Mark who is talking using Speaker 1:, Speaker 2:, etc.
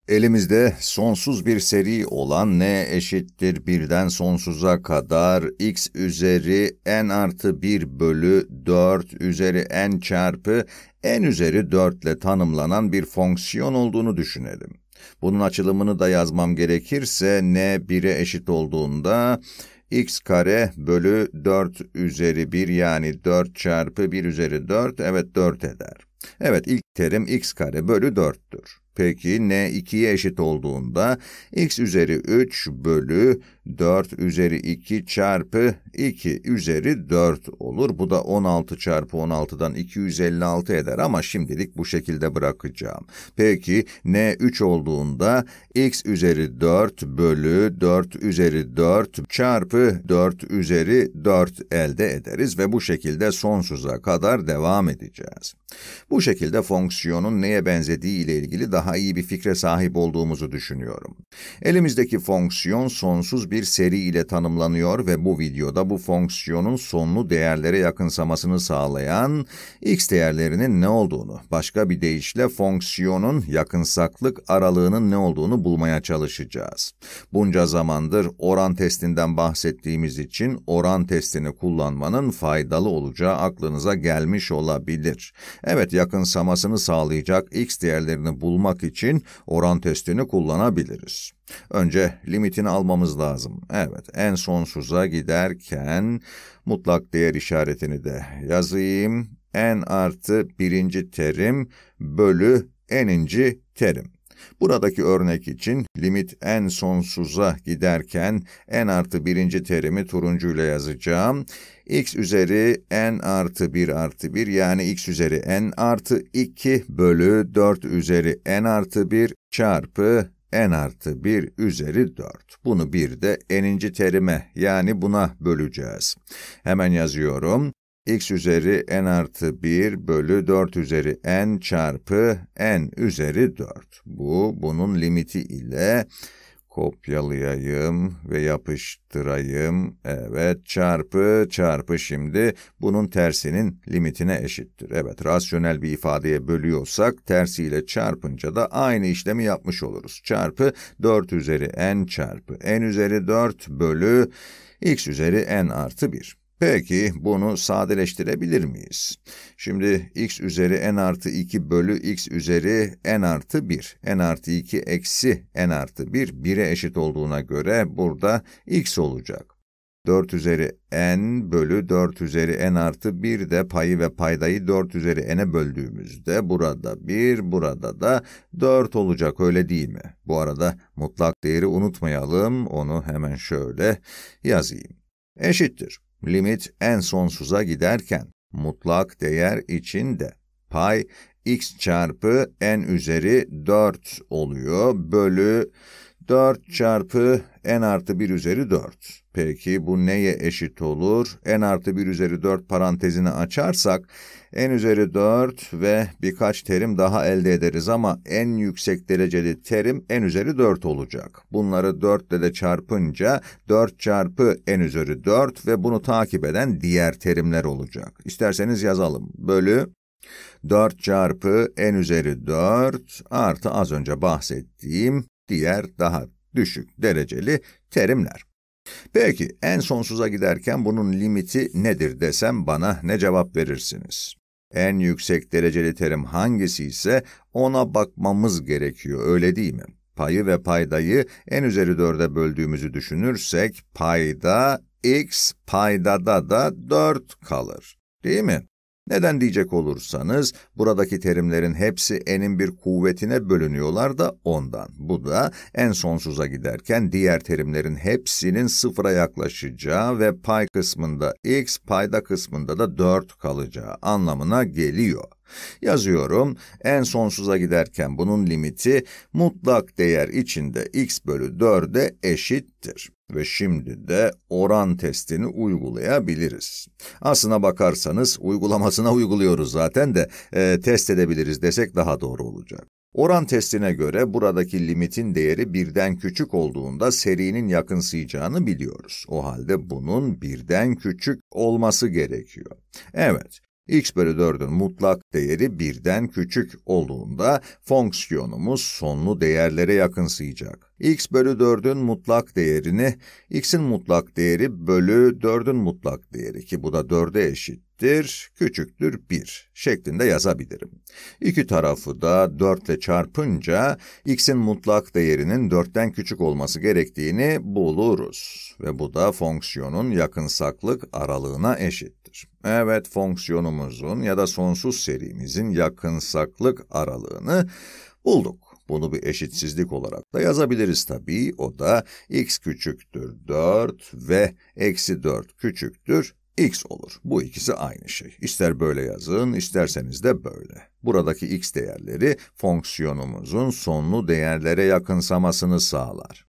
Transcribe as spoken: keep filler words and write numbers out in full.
Speaker 1: Elimizde sonsuz bir seri olan n eşittir birden sonsuza kadar x üzeri n artı bir bölü dört üzeri n çarpı n üzeri dört ile tanımlanan bir fonksiyon olduğunu düşünelim. Bunun açılımını da yazmam gerekirse n bire eşit olduğunda x kare bölü dört üzeri bir yani dört çarpı bir üzeri dört evet dört eder. Evet ilk terim x kare bölü dörttür. Peki n ikiye eşit olduğunda x üzeri üç bölü dört üzeri iki çarpı iki üzeri dört olur. Bu da on altı çarpı on altıdan iki yüz elli altı eder ama şimdilik bu şekilde bırakacağım. Peki n üç olduğunda x üzeri dört bölü dört üzeri dört çarpı dört üzeri dört elde ederiz ve bu şekilde sonsuza kadar devam edeceğiz. Bu şekilde fonksiyonun neye benzediği ile ilgili daha iyi bir fikre sahip olduğumuzu düşünüyorum. Elimizdeki fonksiyon sonsuz bir seri ile tanımlanıyor ve bu videoda bu fonksiyonun sonlu değerlere yakınsamasını sağlayan x değerlerinin ne olduğunu, başka bir deyişle fonksiyonun yakınsaklık aralığının ne olduğunu bulmaya çalışacağız. Bunca zamandır oran testinden bahsettiğimiz için oran testini kullanmanın faydalı olacağı aklınıza gelmiş olabilir. Evet, yakınsamasını sağlayacak x değerlerini bulmak için oran testini kullanabiliriz. Önce limitini almamız lazım. Evet, en sonsuza giderken mutlak değer işaretini de yazayım. N artı birinci terim bölü n'inci terim. Buradaki örnek için limit n sonsuza giderken n artı birinci terimi turuncuyla yazacağım. X üzeri n artı bir artı bir yani x üzeri n artı iki bölü dört üzeri n artı bir çarpı n artı bir üzeri dört. Bunu bir de n'inci terime yani buna böleceğiz. Hemen yazıyorum. X üzeri n artı bir bölü dört üzeri n çarpı n üzeri dört. Bu, bunun limiti ile kopyalayayım ve yapıştırayım. Evet, çarpı, çarpı şimdi bunun tersinin limitine eşittir. Evet, rasyonel bir ifadeye bölüyorsak tersiyle çarpınca da aynı işlemi yapmış oluruz. Çarpı dört üzeri n çarpı n üzeri dört bölü x üzeri n artı bir. Peki, bunu sadeleştirebilir miyiz? Şimdi x üzeri n artı iki bölü x üzeri n artı bir. N artı iki eksi n artı bir, bire eşit olduğuna göre burada x olacak. dört üzeri n bölü dört üzeri n artı bir de payı ve paydayı dört üzeri n'e böldüğümüzde burada bir, burada da dört olacak, öyle değil mi? Bu arada mutlak değeri unutmayalım, onu hemen şöyle yazayım. Eşittir. Limit n sonsuza giderken mutlak değer içinde pay x çarpı n üzeri dört oluyor bölü dört çarpı n artı bir üzeri dört. Peki bu neye eşit olur? N artı bir üzeri dört parantezini açarsak n üzeri dört ve birkaç terim daha elde ederiz ama en yüksek dereceli terim n üzeri dört olacak. Bunları dört ile de çarpınca dört çarpı n üzeri dört ve bunu takip eden diğer terimler olacak. İsterseniz yazalım. Bölü dört çarpı n üzeri dört artı az önce bahsettiğim diğer daha düşük dereceli terimler. Peki, en sonsuza giderken bunun limiti nedir desem bana ne cevap verirsiniz? En yüksek dereceli terim hangisi ise ona bakmamız gerekiyor, öyle değil mi? Payı ve paydayı n üzeri dörde böldüğümüzü düşünürsek payda x, paydada da dört kalır, değil mi? Neden diyecek olursanız, buradaki terimlerin hepsi n'in bir kuvvetine bölünüyorlar da ondan. Bu da en sonsuza giderken diğer terimlerin hepsinin sıfıra yaklaşacağı ve pay kısmında x, payda kısmında da dört kalacağı anlamına geliyor. Yazıyorum, en sonsuza giderken bunun limiti mutlak değer içinde x bölü dörde eşittir. Ve şimdi de oran testini uygulayabiliriz. Aslına bakarsanız uygulamasına uyguluyoruz zaten de e, test edebiliriz desek daha doğru olacak. Oran testine göre buradaki limitin değeri birden küçük olduğunda serinin yakınsayacağını biliyoruz. O halde bunun birden küçük olması gerekiyor. Evet. X bölü dördün mutlak değeri birden küçük olduğunda fonksiyonumuz sonlu değerlere yakınsayacak. X bölü dördün mutlak değerini x'in mutlak değeri bölü dördün mutlak değeri ki bu da dörde eşittir, küçüktür bir şeklinde yazabilirim. İki tarafı da dört ile çarpınca x'in mutlak değerinin dörtten küçük olması gerektiğini buluruz. Ve bu da fonksiyonun yakınsaklık aralığına eşittir. Evet, fonksiyonumuzun ya da sonsuz serimizin yakınsaklık aralığını bulduk. Bunu bir eşitsizlik olarak da yazabiliriz tabii. O da x küçüktür dört ve eksi dört küçüktür x olur. Bu ikisi aynı şey. İster böyle yazın, isterseniz de böyle. Buradaki x değerleri fonksiyonumuzun sonlu değerlere yakınsamasını sağlar.